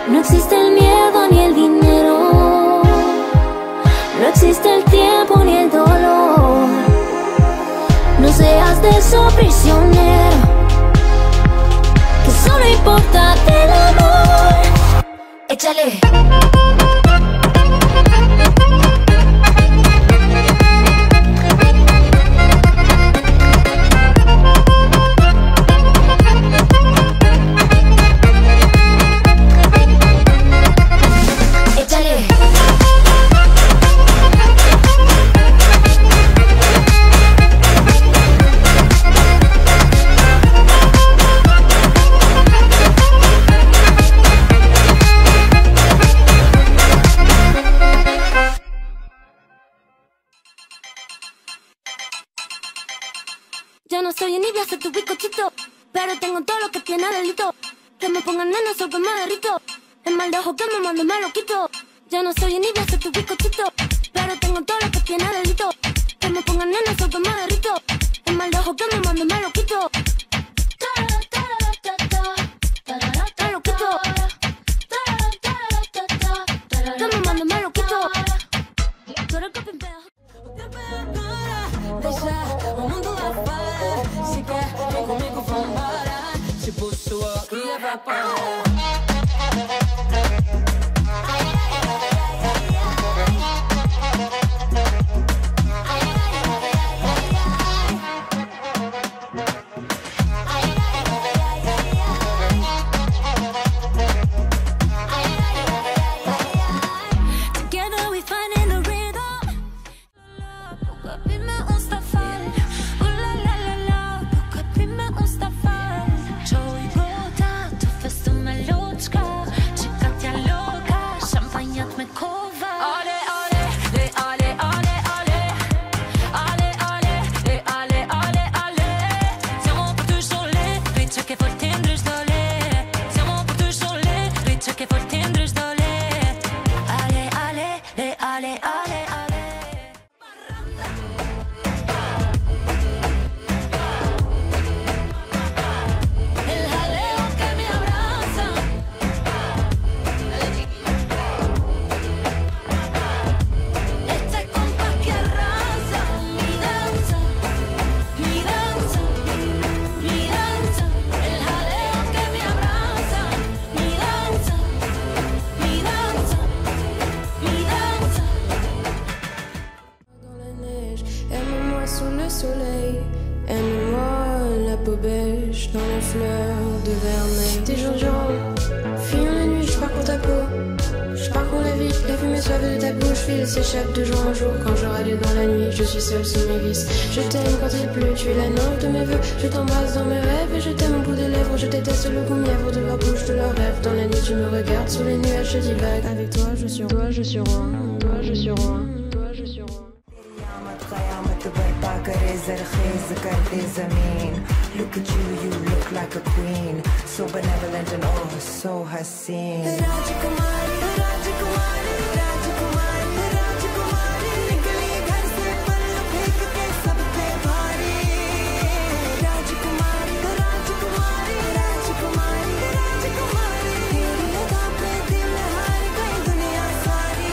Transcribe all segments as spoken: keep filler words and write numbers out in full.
No existe el miedo ni el dinero, no existe el tiempo ni el dolor. No seas de eso prisionero, que solo importa el amor. Échale. Ya no soy envidia, soy tu bizcochito, pero tengo todo lo que tiene delito. Que me pongan nena, soy que me derrito. El mal de ojo que me mando me lo quito. Ya no soy envidia, soy tu bizcochito, pero tengo todo lo que tiene delito. Que me pongan nena, soy que me derrito. El mal de ojo que me mando me lo quito. Me lo quito. Que me mando me lo quito. Tú eres que pimpea. Deixa o mundo lá fora. Se quer, vem comigo, vambora. Tipo sua e evapora. Sous le soleil, aime-moi la peau beige dans les fleurs de vermeil. Des jours durant, fuyant la nuit, je parcours ta peau. Je parcours la vie, la fumée suave de ta bouche file s'échappe de jour en jour. Quand je râle dans la nuit, je suis seule sous mes vices. Je t'aime quand il pleut, tu es la nôtre de mes vœux. Je t'embrasse dans mes rêves et je t'aime au bout des lèvres. Je déteste le goût mièvre de leur bouche, de leurs rêves. Dans la nuit, tu me regardes, sous les nuages, je divague. Avec toi, je suis roi, je suis roi, toi, je suis roi, toi, je suis roi. Look at you, you look like a queen, so benevolent and oh so haseen. Rajakumari, Rajakumari, Rajakumari, Rajakumari, nikali ghar se pallu phek ke sab pe bhari. Rajakumari, Rajakumari, Rajakumari, Rajakumari, teri ada pe dil har gayi duniya sari.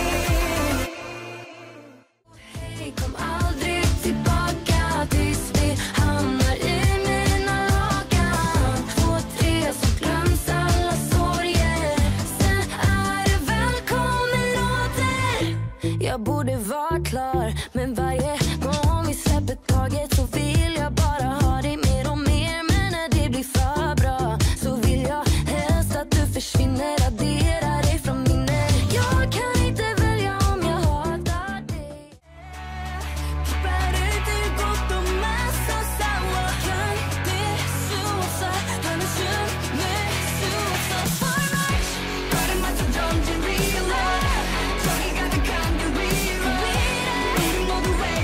Hey, kom aldrig tillbaka tills vi hamnar i mina lakan. Två, tre, så glöms alla sorger. Sen är det välkommen låter. Jag borde vara klar, men varje gång vi släpper taget så vill jag bara ha dig mer och mer. Men när det blir för bra så vill jag helst att du försvinner, radera dig från minnet. Jag kan inte välja om jag hatar dig. Parece gott och massa sour. Kan det susa, kan det shoot me susa. For right, got a much don't you realize? Talking got the kind of real. Beating all the way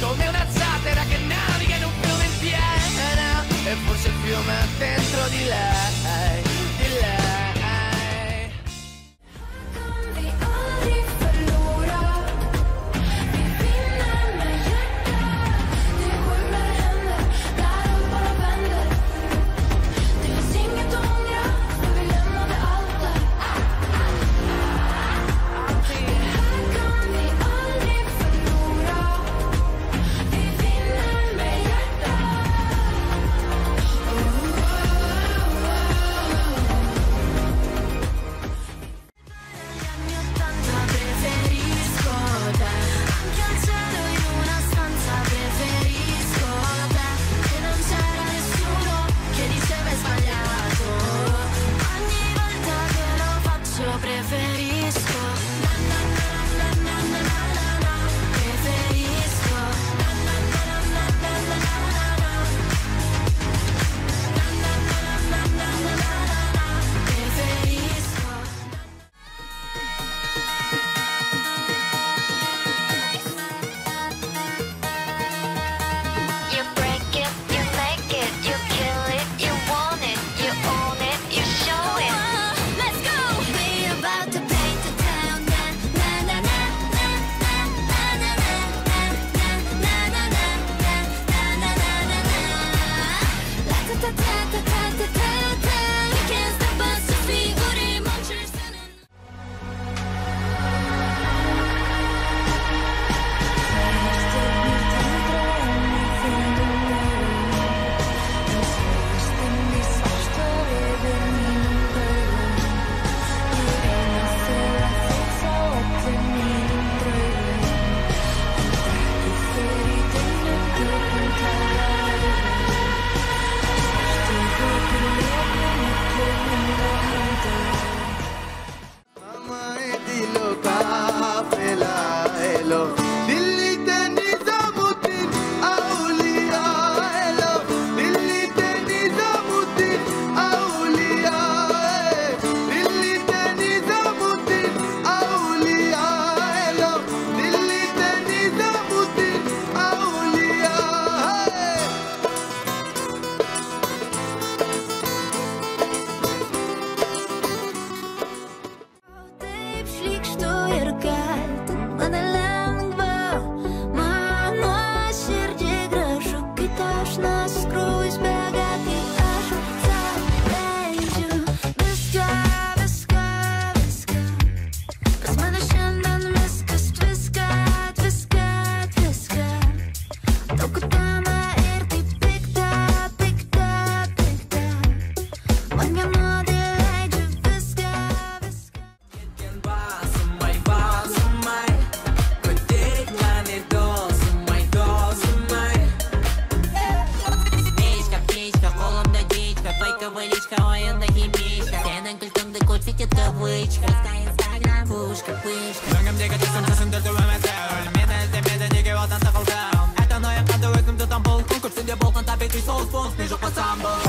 come una zattera che naviga in un fiume in piena, e forse il fiume è dentro di lei, di lei. Conkursen, de bolkan, tar vi til solspons, ni så på sambo.